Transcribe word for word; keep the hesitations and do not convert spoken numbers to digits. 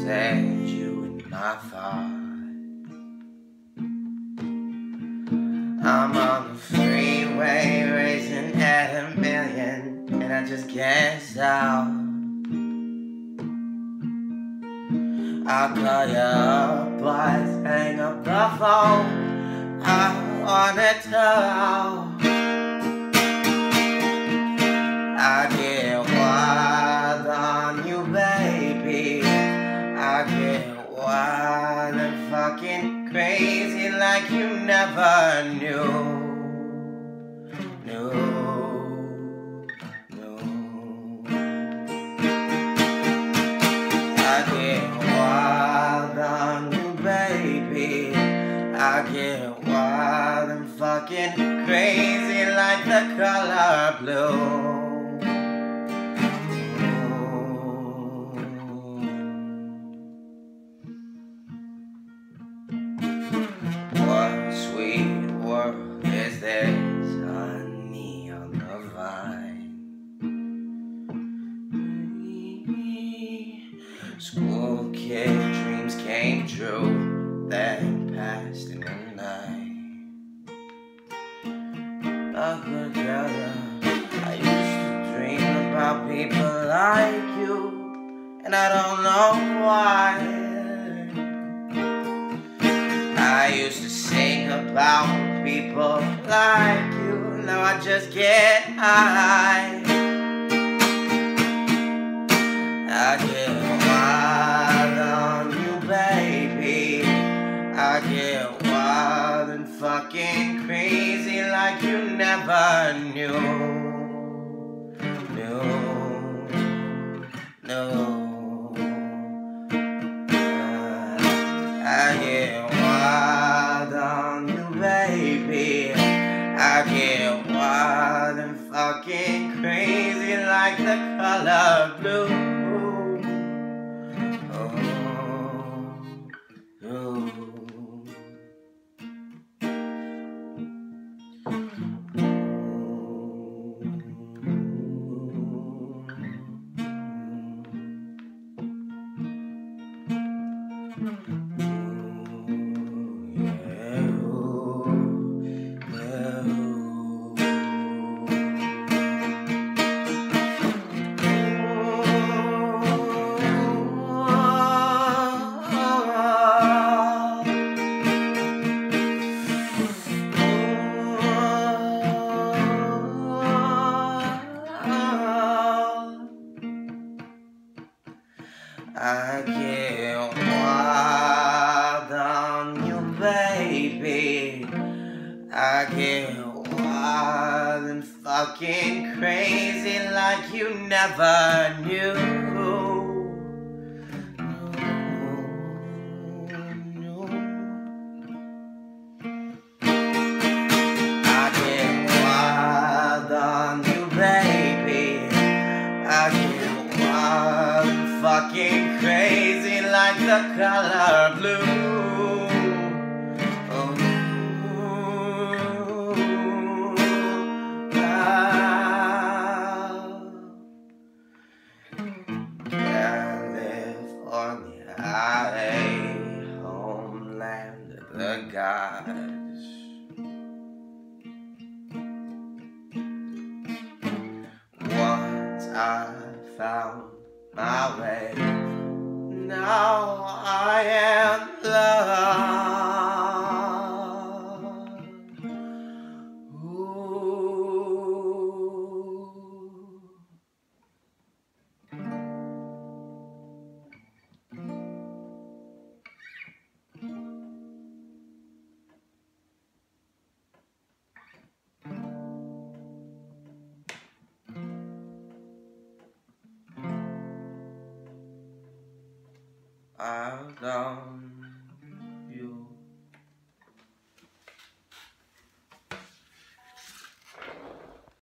said you in my thoughts. I'm on the freeway racing at a million, and I just can't stop. I'll call you up, but hang up the phone. I wanna tell. I get wild on you, baby. I get wild and fucking crazy like you never knew. Knew, knew. I get wild on you, baby. I get wild and fucking crazy like the color blue. What sweet world is this, honey on the vine? School kid dreams came true, then passed in the night. I could tell ya, I used to dream about people like you, and I don't know why. I used to sing about people like you, now I just get high. I get wild on you, baby. I get wild and fucking crazy like you never knew. Knew, no. I get wild on you, baby. I get wild and fucking crazy like the color blue. Oh, oh. I get wild on you, baby. I get wild and fucking crazy like you never knew. I get wild on you, baby. I get wild and fucking crazy like the color blue. Oh, California, homeland of the gods. Once I found my way, now I am loved. Ooh. I don't